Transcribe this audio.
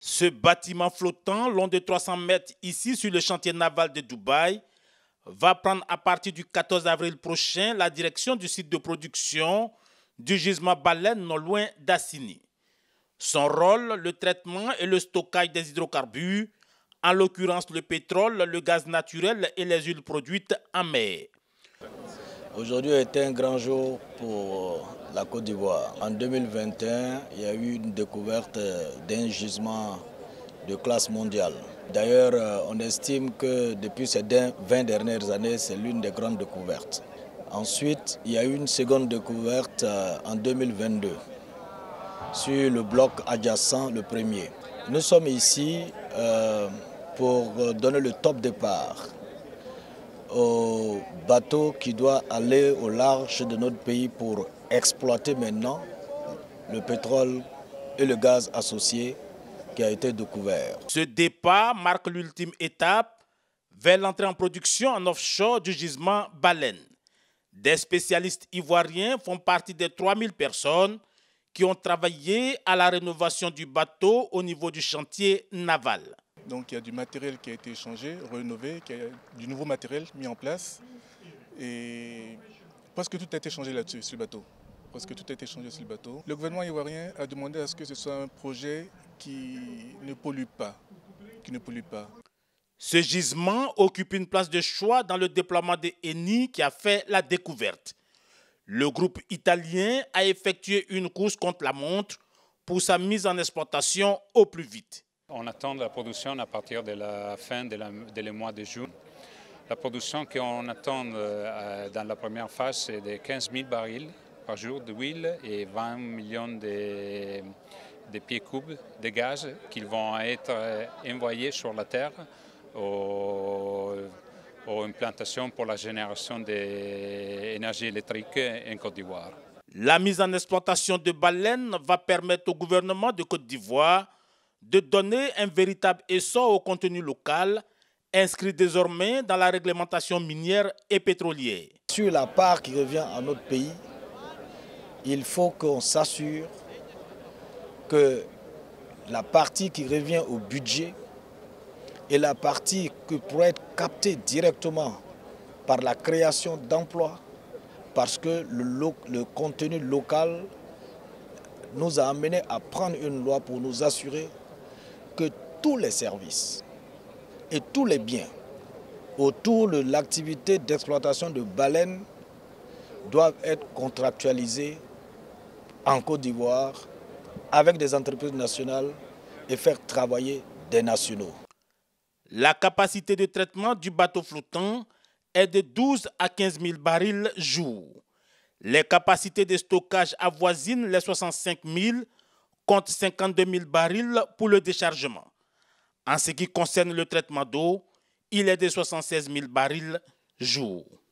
Ce bâtiment flottant, long de 300 mètres ici sur le chantier naval de Dubaï, va prendre à partir du 14 avril prochain la direction du site de production du gisement Baleine non loin d'Assini. Son rôle, le traitement et le stockage des hydrocarbures, en l'occurrence le pétrole, le gaz naturel et les huiles produites en mer. Aujourd'hui est un grand jour pour la Côte d'Ivoire. En 2021, il y a eu une découverte d'un gisement de classe mondiale. D'ailleurs, on estime que depuis ces 20 dernières années, c'est l'une des grandes découvertes. Ensuite, il y a eu une seconde découverte en 2022 sur le bloc adjacent, le premier. Nous sommes ici pour donner le top départ au bateau qui doit aller au large de notre pays pour exploiter maintenant le pétrole et le gaz associé qui a été découvert. Ce départ marque l'ultime étape vers l'entrée en production en offshore du gisement Baleine. Des spécialistes ivoiriens font partie des 3000 personnes qui ont travaillé à la rénovation du bateau au niveau du chantier naval. Donc il y a du matériel qui a été changé, rénové, il y a du nouveau matériel mis en place. Et presque tout a été changé là-dessus, sur le bateau. Presque tout a été changé sur le bateau. Le gouvernement ivoirien a demandé à ce que ce soit un projet qui ne pollue pas. Ce gisement occupe une place de choix dans le déploiement de Eni qui a fait la découverte. Le groupe italien a effectué une course contre la montre pour sa mise en exploitation au plus vite. On attend la production à partir de la fin du mois de juin. La production qu'on attend dans la première phase, c'est de 15 000 barils par jour d'huile et 20 millions de pieds cubes de gaz qui vont être envoyés sur la terre aux implantations pour la génération d'énergie électrique en Côte d'Ivoire. La mise en exploitation de Baleine va permettre au gouvernement de Côte d'Ivoire de donner un véritable essor au contenu local, inscrit désormais dans la réglementation minière et pétrolière. Sur la part qui revient à notre pays, il faut qu'on s'assure que la partie qui revient au budget et la partie qui pourrait être captée directement par la création d'emplois, parce que le contenu local nous a amené à prendre une loi pour nous assurer que tous les services et tous les biens autour de l'activité d'exploitation de baleines doivent être contractualisés en Côte d'Ivoire avec des entreprises nationales et faire travailler des nationaux. La capacité de traitement du bateau flottant est de 12 à 15 000 barils jour. Les capacités de stockage avoisinent les 65 000 contre 52 000 barils pour le déchargement. En ce qui concerne le traitement d'eau, il est de 76 000 barils jour.